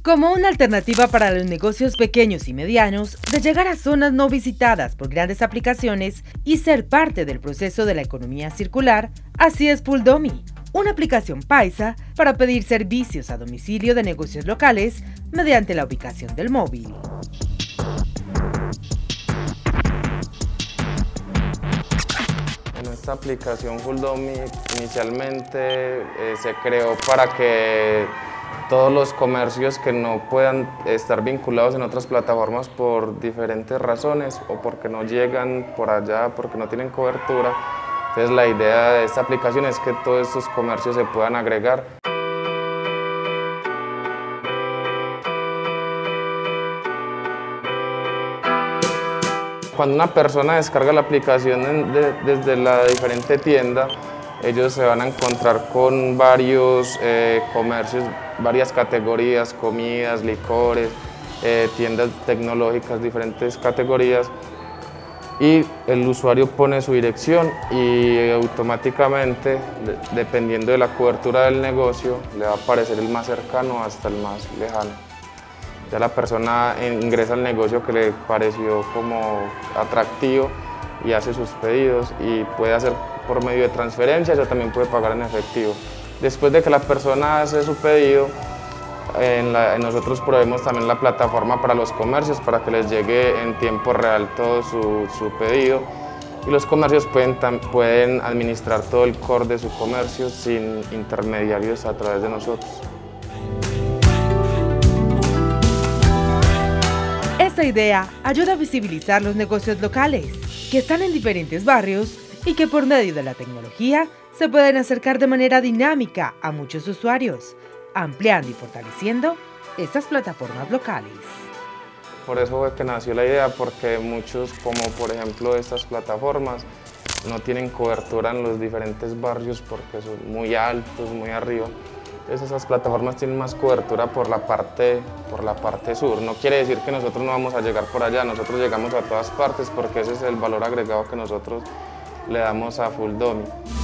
Como una alternativa para los negocios pequeños y medianos de llegar a zonas no visitadas por grandes aplicaciones y ser parte del proceso de la economía circular, así es Fulldomi, una aplicación paisa para pedir servicios a domicilio de negocios locales mediante la ubicación del móvil. Esta aplicación Fulldomi inicialmente se creó para que todos los comercios que no puedan estar vinculados en otras plataformas por diferentes razones o porque no llegan por allá, porque no tienen cobertura. Entonces la idea de esta aplicación es que todos estos comercios se puedan agregar. Cuando una persona descarga la aplicación desde la diferente tienda, ellos se van a encontrar con varios comercios, varias categorías, comidas, licores, tiendas tecnológicas, diferentes categorías, y el usuario pone su dirección y automáticamente, dependiendo de la cobertura del negocio, le va a aparecer el más cercano hasta el más lejano. Ya la persona ingresa al negocio que le pareció como atractivo y hace sus pedidos y puede hacer por medio de transferencias o también puede pagar en efectivo. Después de que la persona hace su pedido, nosotros proveemos también la plataforma para los comercios para que les llegue en tiempo real todo su pedido, y los comercios pueden administrar todo el core de su comercio sin intermediarios a través de nosotros. Esta idea ayuda a visibilizar los negocios locales, que están en diferentes barrios y que por medio de la tecnología se pueden acercar de manera dinámica a muchos usuarios, ampliando y fortaleciendo estas plataformas locales. Por eso fue que nació la idea, porque muchos, como por ejemplo estas plataformas, no tienen cobertura en los diferentes barrios porque son muy altos, muy arriba. Entonces esas plataformas tienen más cobertura por la parte sur. No quiere decir que nosotros no vamos a llegar por allá, nosotros llegamos a todas partes porque ese es el valor agregado que nosotros le damos a Fulldomi.